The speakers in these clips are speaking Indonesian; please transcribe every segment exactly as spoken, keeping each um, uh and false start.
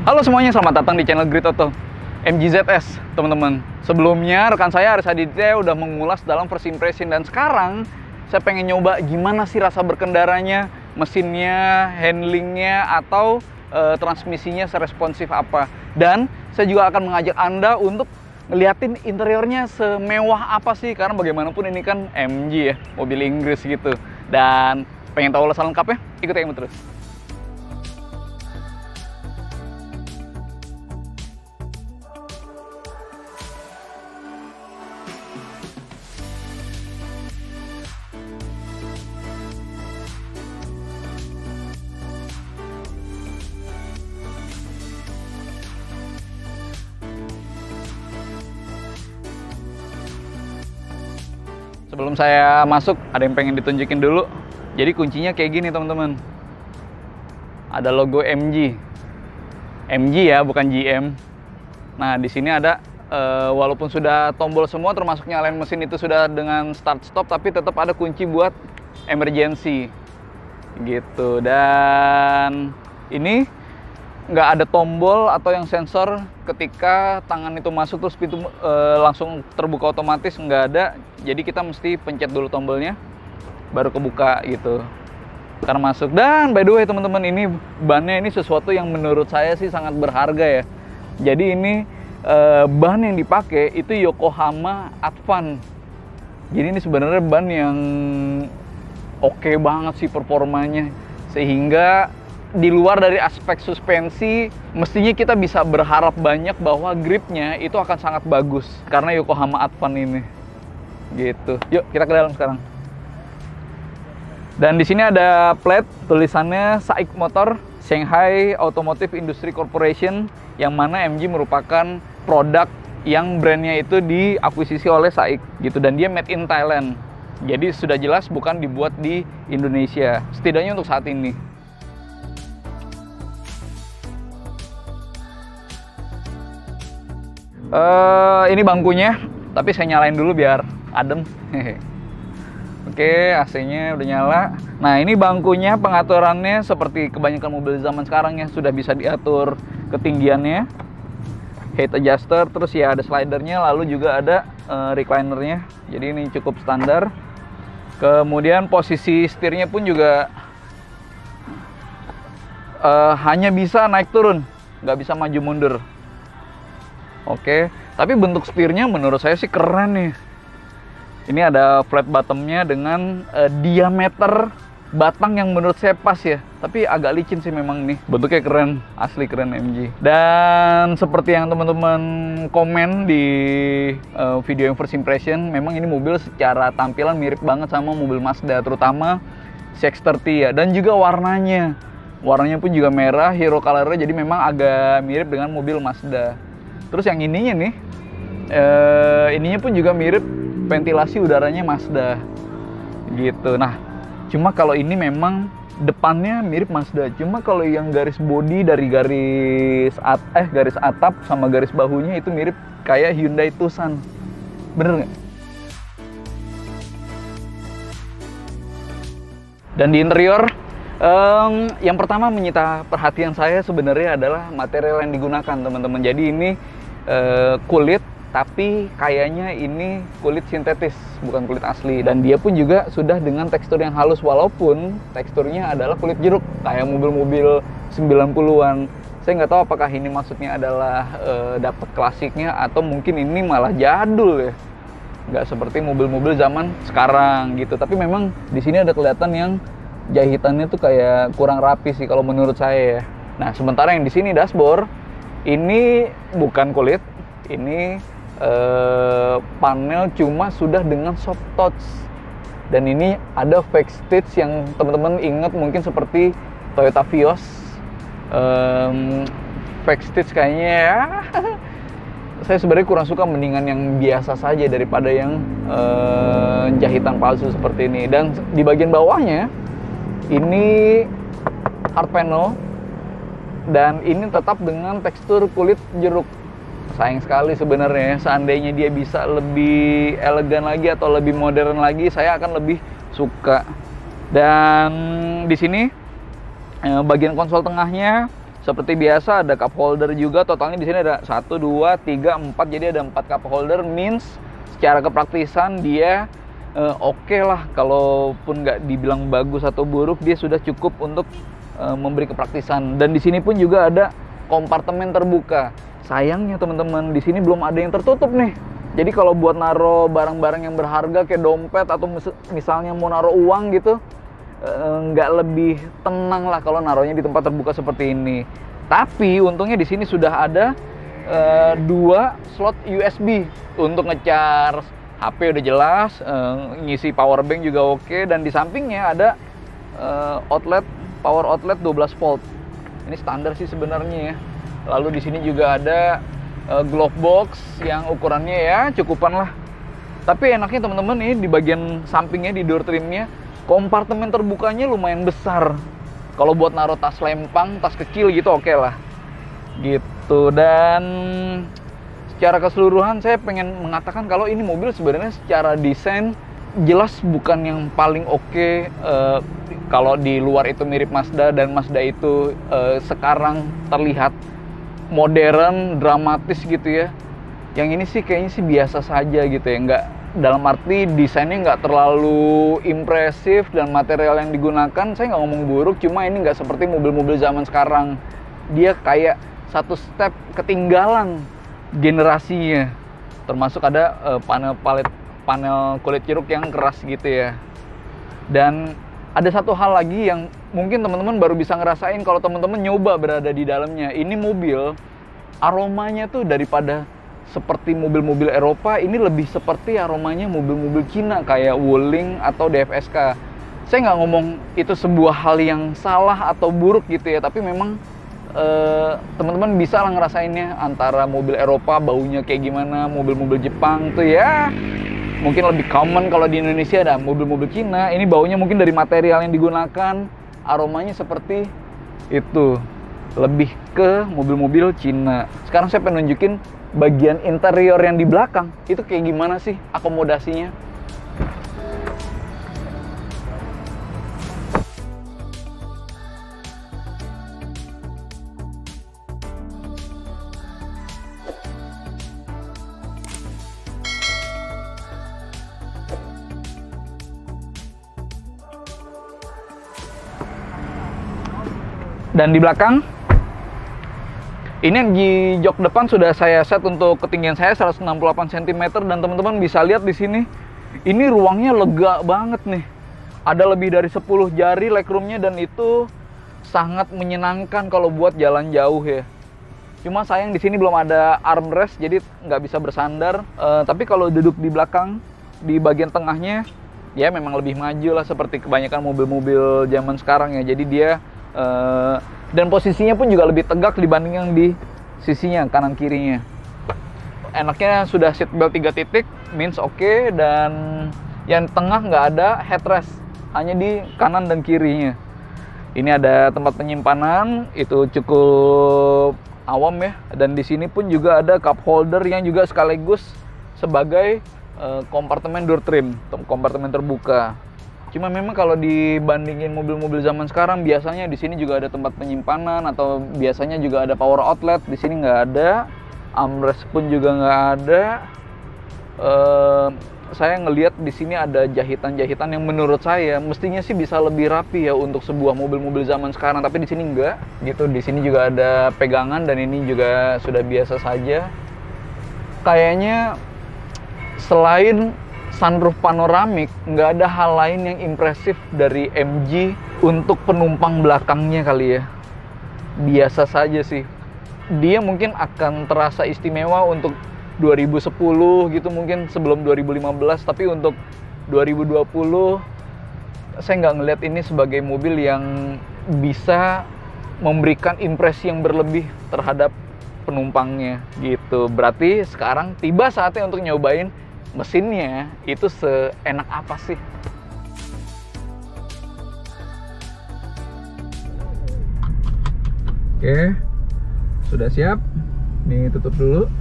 Halo semuanya, selamat datang di channel Great Auto M G Z S, teman-teman. Sebelumnya rekan saya Aris Aditya udah mengulas dalam first impression, dan sekarang saya pengen nyoba gimana sih rasa berkendaranya, mesinnya, handlingnya, atau e, transmisinya seresponsif apa. Dan saya juga akan mengajak Anda untuk ngeliatin interiornya semewah apa sih, karena bagaimanapun ini kan M G ya, mobil Inggris gitu. Dan pengen tahu ulasan lengkapnya? Ikutin terus. Sebelum saya masuk, ada yang pengen ditunjukin dulu. Jadi kuncinya kayak gini, teman-teman. Ada logo M G. M G ya, bukan G M. Nah, di sini ada uh, walaupun sudah tombol semua, termasuk nyalain mesin itu sudah dengan start stop, tapi tetap ada kunci buat emergency. Gitu. Dan ini nggak ada tombol atau yang sensor ketika tangan itu masuk terus pintu e, langsung terbuka otomatis, nggak ada. Jadi kita mesti pencet dulu tombolnya baru kebuka gitu karena masuk. Dan by the way teman-teman, ini bannya ini sesuatu yang menurut saya sih sangat berharga ya. Jadi ini e, ban yang dipakai itu Yokohama Advan. Jadi ini sebenarnya ban yang oke banget sih performanya, sehingga di luar dari aspek suspensi, mestinya kita bisa berharap banyak bahwa gripnya itu akan sangat bagus karena Yokohama Advan ini. Gitu. Yuk kita ke dalam sekarang. Dan di sini ada plate tulisannya SAIC Motor, Shanghai Automotive Industry Corporation, yang mana M G merupakan produk yang brandnya itu diakuisisi oleh SAIC gitu, dan dia made in Thailand. Jadi sudah jelas bukan dibuat di Indonesia, setidaknya untuk saat ini. Uh, ini bangkunya, tapi saya nyalain dulu biar adem. Oke, A C-nya udah nyala. Nah, ini bangkunya, pengaturannya seperti kebanyakan mobil zaman sekarang ya, sudah bisa diatur ketinggiannya, height adjuster, terus ya ada slidernya, lalu juga ada uh, reclinernya. Jadi ini cukup standar. Kemudian posisi setirnya pun juga uh, hanya bisa naik turun, nggak bisa maju mundur. Oke, tapi bentuk setirnya menurut saya sih keren nih. Ini ada flat bottomnya dengan uh, diameter batang yang menurut saya pas ya. Tapi agak licin sih memang nih. Bentuknya keren, asli keren M G. Dan seperti yang teman-teman komen di uh, video yang first impression, memang ini mobil secara tampilan mirip banget sama mobil Mazda, terutama C X tiga puluh ya. Dan juga warnanya. Warnanya pun juga merah, hero colornya, jadi memang agak mirip dengan mobil Mazda. Terus yang ininya nih, eh, ininya pun juga mirip ventilasi udaranya Mazda, gitu. Nah, cuma kalau ini memang depannya mirip Mazda. Cuma kalau yang garis bodi dari garis at, eh garis atap sama garis bahunya itu mirip kayak Hyundai Tucson, bener nggak? Dan di interior, um, yang pertama menyita perhatian saya sebenarnya adalah material yang digunakan, teman-teman. Jadi ini Uh, kulit, tapi kayaknya ini kulit sintetis, bukan kulit asli. Dan dia pun juga sudah dengan tekstur yang halus, walaupun teksturnya adalah kulit jeruk kayak mobil-mobil sembilan puluhan. Saya nggak tahu apakah ini maksudnya adalah uh, dapat klasiknya atau mungkin ini malah jadul ya, nggak seperti mobil-mobil zaman sekarang gitu. Tapi memang di sini ada kelihatan yang jahitannya tuh kayak kurang rapi sih kalau menurut saya ya. Nah, sementara yang di sini dashboard ini bukan kulit, ini eh, panel cuma sudah dengan soft touch. Dan ini ada fake stitch yang teman-teman ingat mungkin seperti Toyota Vios. Um, fake stitch kayaknya ya. Saya sebenarnya kurang suka, mendingan yang biasa saja daripada yang eh, jahitan palsu seperti ini. Dan di bagian bawahnya ini hard panel. Dan ini tetap dengan tekstur kulit jeruk. Sayang sekali sebenarnya, seandainya dia bisa lebih elegan lagi atau lebih modern lagi, saya akan lebih suka. Dan di sini bagian konsol tengahnya Seperti biasa ada cup holder juga. Totalnya di sini ada satu, dua, tiga, empat. Jadi ada empat cup holder. Means secara kepraktisan dia uh, oke okay lah. Kalaupun nggak dibilang bagus atau buruk, dia sudah cukup untuk uh, memberi kepraktisan. Dan di sini pun juga ada kompartemen terbuka. Sayangnya teman-teman, di sini belum ada yang tertutup nih. Jadi kalau buat naro barang-barang yang berharga kayak dompet atau mis- misalnya mau naro uang gitu, nggak lebih tenang lah kalau naruhnya di tempat terbuka seperti ini. Tapi untungnya di sini sudah ada uh, dua slot U S B untuk nge-charge H P udah jelas, uh, ngisi power bank juga oke, dan di sampingnya ada uh, outlet power outlet dua belas volt. Ini standar sih sebenarnya ya. Lalu di sini juga ada uh, glove box yang ukurannya ya cukupan lah. Tapi enaknya teman-teman ini di bagian sampingnya, di door trimnya, kompartemen terbukanya lumayan besar. Kalau buat naruh tas lempang, tas kecil gitu oke okay lah. Gitu. Dan secara keseluruhan saya pengen mengatakan kalau ini mobil sebenarnya secara desain jelas bukan yang paling oke. Okay. Uh, kalau di luar itu mirip Mazda, dan Mazda itu uh, sekarang terlihat modern, dramatis gitu ya. Yang ini sih kayaknya sih biasa saja gitu ya. Nggak, dalam arti desainnya nggak terlalu impresif, dan material yang digunakan saya nggak ngomong buruk, cuma ini nggak seperti mobil-mobil zaman sekarang. Dia kayak satu step ketinggalan generasinya. Termasuk ada uh, panel palet panel kulit jeruk yang keras gitu ya. Dan ada satu hal lagi yang mungkin teman-teman baru bisa ngerasain kalau teman-teman nyoba berada di dalamnya. Ini mobil aromanya tuh daripada seperti mobil-mobil Eropa, ini lebih seperti aromanya mobil-mobil Cina kayak Wuling atau D F S K. Saya nggak ngomong itu sebuah hal yang salah atau buruk gitu ya, tapi memang eh, teman-teman bisa lah ngerasainnya antara mobil Eropa baunya kayak gimana, mobil-mobil Jepang tuh ya mungkin lebih common. Kalau di Indonesia ada mobil-mobil Cina, ini baunya mungkin dari material yang digunakan, aromanya seperti itu, lebih ke mobil-mobil Cina. Sekarang saya pengen nunjukin bagian interior yang di belakang itu kayak gimana sih akomodasinya. Dan di belakang ini di jok depan sudah saya set untuk ketinggian saya seratus enam puluh delapan sentimeter, dan teman-teman bisa lihat di sini ini ruangnya lega banget nih. Ada lebih dari sepuluh jari legroomnya, dan itu sangat menyenangkan kalau buat jalan jauh ya. Cuma sayang di sini belum ada armrest, jadi nggak bisa bersandar. E, tapi kalau duduk di belakang di bagian tengahnya ya memang lebih maju lah seperti kebanyakan mobil-mobil zaman sekarang ya. Jadi dia Uh, dan posisinya pun juga lebih tegak dibanding yang di sisinya kanan kirinya. Enaknya sudah seat belt tiga titik, means oke, okay, dan yang tengah nggak ada headrest, hanya di kanan dan kirinya. Ini ada tempat penyimpanan, itu cukup awam ya. Dan di sini pun juga ada cup holder yang juga sekaligus sebagai uh, kompartemen door trim, kompartemen terbuka. Cuma memang kalau dibandingin mobil-mobil zaman sekarang, biasanya di sini juga ada tempat penyimpanan atau biasanya juga ada power outlet. Di sini nggak ada, armrest pun juga nggak ada. Uh, saya ngelihat di sini ada jahitan-jahitan yang menurut saya mestinya sih bisa lebih rapi ya untuk sebuah mobil-mobil zaman sekarang, tapi di sini nggak. Gitu, di sini juga ada pegangan, dan ini juga sudah biasa saja. Kayaknya selain sunroof panoramik, nggak ada hal lain yang impresif dari M G untuk penumpang belakangnya kali ya. Biasa saja sih. Dia mungkin akan terasa istimewa untuk dua ribu sepuluh gitu, mungkin sebelum dua ribu lima belas, tapi untuk dua ribu dua puluh saya nggak ngelihat ini sebagai mobil yang bisa memberikan impresi yang berlebih terhadap penumpangnya gitu. Berarti sekarang tiba saatnya untuk nyobain mesinnya itu seenak apa sih. Oke, sudah siap. Nih, tutup dulu.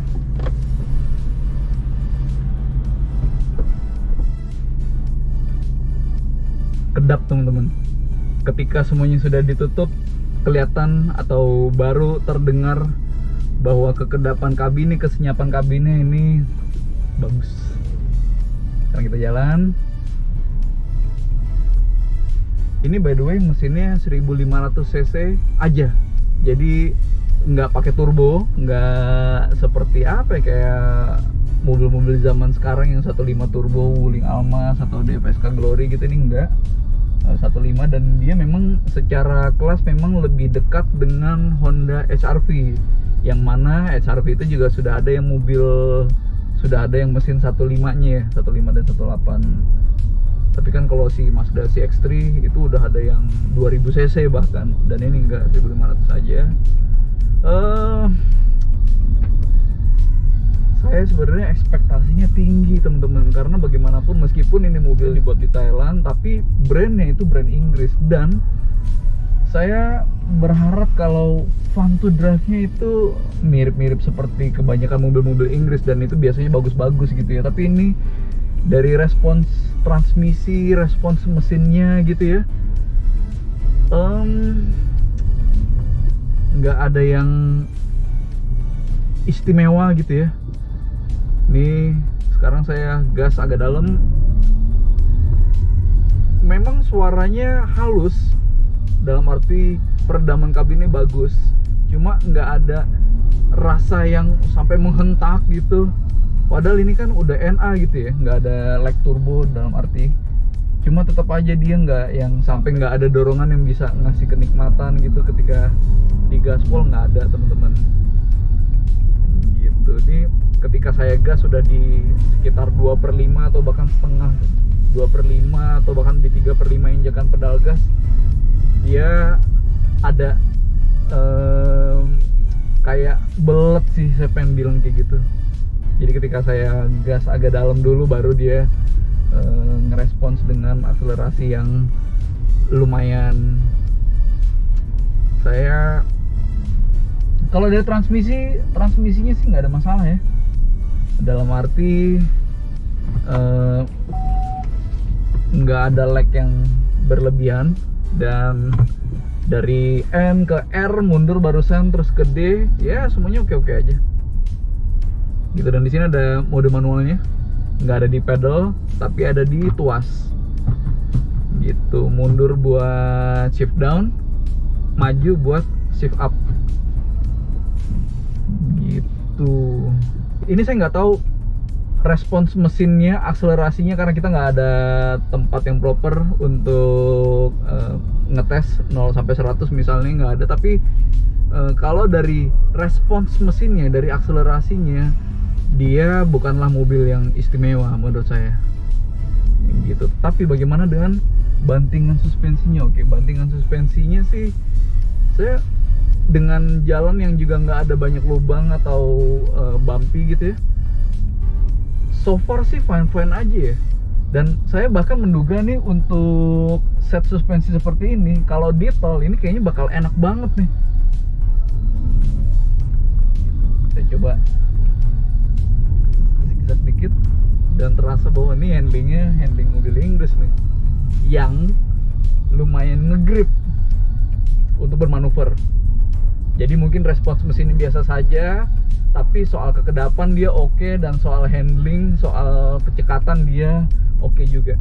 Kedap teman-teman. Ketika semuanya sudah ditutup, kelihatan atau baru terdengar bahwa kekedapan kabinnya, kesenyapan kabinnya ini bagus. Sekarang kita jalan. Ini by the way mesinnya seribu lima ratus cc aja, jadi nggak pakai turbo, nggak seperti apa ya, kayak mobil-mobil zaman sekarang yang satu koma lima turbo Wuling Almas atau D F S K Glory gitu. Ini enggak, satu koma lima, dan dia memang secara kelas memang lebih dekat dengan Honda H R V, yang mana H R V itu juga sudah ada yang mobil, sudah ada yang mesin satu koma lima nya ya, satu koma lima dan satu koma delapan. Tapi kan kalau si Mazda C X tiga itu udah ada yang dua ribu cc bahkan, dan ini enggak, seribu lima ratus saja. Uh, saya sebenarnya ekspektasinya tinggi teman-teman, karena bagaimanapun meskipun ini mobil dibuat di Thailand, tapi brandnya itu brand Inggris, dan saya berharap kalau fun to drive-nya itu mirip-mirip seperti kebanyakan mobil-mobil Inggris, dan itu biasanya bagus-bagus gitu ya. Tapi ini dari respons transmisi, respons mesinnya gitu ya, um, nggak ada yang istimewa gitu ya. Nih sekarang saya gas agak dalam. Memang suaranya halus, dalam arti peredaman kabinnya bagus, cuma nggak ada rasa yang sampai menghentak gitu. Padahal ini kan udah N A gitu ya, nggak ada lag turbo dalam arti. Cuma tetap aja dia nggak yang sampai nggak ada dorongan yang bisa ngasih kenikmatan gitu ketika di gaspol, nggak ada teman-teman. Gitu. Ini ketika saya gas sudah di sekitar dua per lima atau bahkan setengah, dua per lima atau bahkan di tiga per lima injakan pedal gas, dia ada um, kayak belet sih, saya pengen bilang kayak gitu. Jadi ketika saya gas agak dalam dulu, baru dia e, ngerespons dengan akselerasi yang lumayan. Saya kalau dari transmisi, transmisinya sih nggak ada masalah ya. Dalam arti nggak ada lag yang berlebihan, dan dari N ke R mundur barusan terus ke D, ya semuanya oke-oke aja. Gitu. Dan di sini ada mode manualnya, nggak ada di pedal tapi ada di tuas gitu. Mundur buat shift down, maju buat shift up gitu. Ini saya nggak tahu respons mesinnya, akselerasinya, karena kita nggak ada tempat yang proper untuk uh, ngetes nol sampai seratus misalnya, nggak ada. Tapi uh, kalau dari respons mesinnya, dari akselerasinya, dia bukanlah mobil yang istimewa menurut saya gitu. Tapi bagaimana dengan bantingan suspensinya? Oke, bantingan suspensinya sih, saya dengan jalan yang juga nggak ada banyak lubang atau uh, bumpy gitu ya, so far sih fine-fine aja ya. Dan saya bahkan menduga nih untuk set suspensi seperti ini, kalau di tol ini kayaknya bakal enak banget nih. Saya coba sedikit, dan terasa bahwa ini handlingnya handling mobil Inggris nih, yang lumayan ngegrip untuk bermanuver. Jadi mungkin respons mesinnya biasa saja, tapi soal kekedapan dia oke, dan soal handling, soal kecekatan dia oke juga.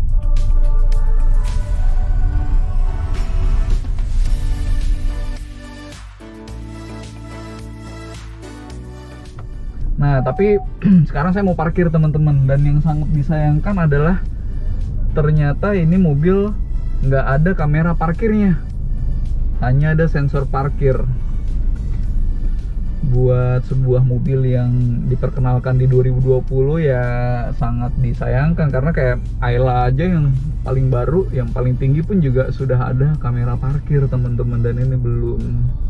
Nah, tapi sekarang saya mau parkir teman-teman, dan yang sangat disayangkan adalah ternyata ini mobil nggak ada kamera parkirnya, hanya ada sensor parkir. Buat sebuah mobil yang diperkenalkan di dua ribu dua puluh ya sangat disayangkan, karena kayak Ayla aja yang paling baru, yang paling tinggi pun juga sudah ada kamera parkir teman-teman, dan ini belum.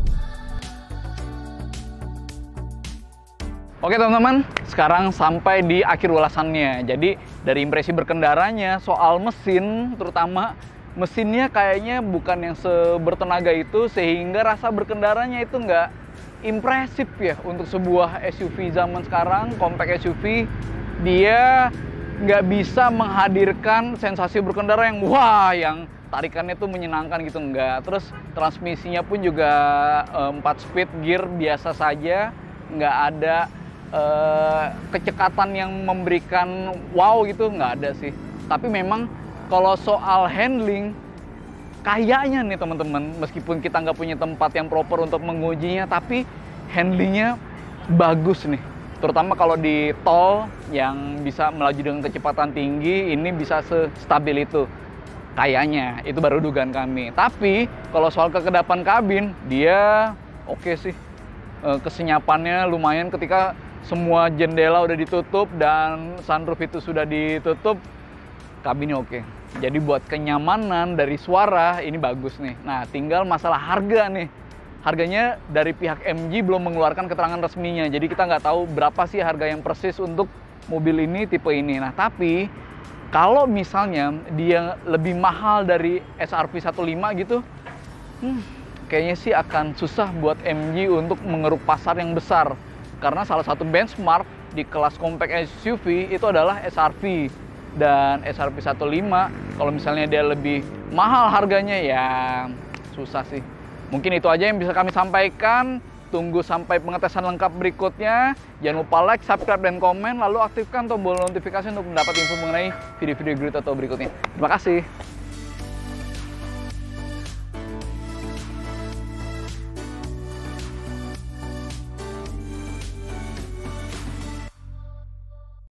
Oke teman-teman, sekarang sampai di akhir ulasannya. Jadi dari impresi berkendaranya, soal mesin terutama, mesinnya kayaknya bukan yang sebertenaga itu, sehingga rasa berkendaranya itu nggak impresif ya untuk sebuah S U V zaman sekarang, compact S U V. Dia nggak bisa menghadirkan sensasi berkendara yang wah, yang tarikannya tuh menyenangkan gitu, enggak. Terus transmisinya pun juga empat speed gear biasa saja, nggak ada uh, kecekatan yang memberikan wow gitu, nggak ada sih. Tapi memang kalau soal handling, kayaknya nih teman-teman, meskipun kita nggak punya tempat yang proper untuk mengujinya, tapi handlingnya bagus nih. Terutama kalau di tol yang bisa melaju dengan kecepatan tinggi, ini bisa sestabil itu. Kayaknya, itu baru dugaan kami. Tapi kalau soal kekedapan kabin, dia oke okay sih. E, kesenyapannya lumayan ketika semua jendela udah ditutup dan sunroof itu sudah ditutup, kabinnya oke. Okay. Jadi buat kenyamanan dari suara ini bagus nih. Nah, tinggal masalah harga nih. Harganya dari pihak M G belum mengeluarkan keterangan resminya. Jadi kita nggak tahu berapa sih harga yang persis untuk mobil ini, tipe ini. Nah, tapi kalau misalnya dia lebih mahal dari S R V seratus lima gitu, hmm, kayaknya sih akan susah buat M G untuk mengeruk pasar yang besar. Karena salah satu benchmark di kelas compact S U V itu adalah S R V. Dan S R V seratus lima, kalau misalnya dia lebih mahal harganya, ya susah sih. Mungkin itu aja yang bisa kami sampaikan. Tunggu sampai pengetesan lengkap berikutnya. Jangan lupa like, subscribe, dan komen. Lalu aktifkan tombol notifikasi untuk mendapat info mengenai video-video Great Auto berikutnya. Terima kasih.